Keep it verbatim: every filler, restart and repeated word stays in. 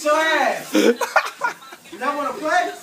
Beat your ass. You don't want to play?